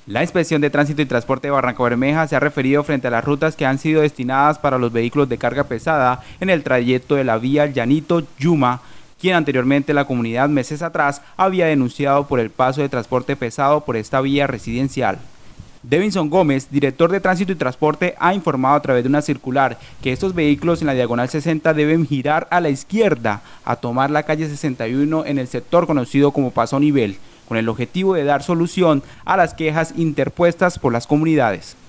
La Inspección de Tránsito y Transporte de Barranca Bermeja se ha referido frente a las rutas que han sido destinadas para los vehículos de carga pesada en el trayecto de la vía Llanito-Yuma, quien anteriormente la comunidad meses atrás había denunciado por el paso de transporte pesado por esta vía residencial. Devinson Gómez, director de Tránsito y Transporte, ha informado a través de una circular que estos vehículos en la diagonal 60 deben girar a la izquierda a tomar la calle 61 en el sector conocido como Paso Nivel, con el objetivo de dar solución a las quejas interpuestas por las comunidades.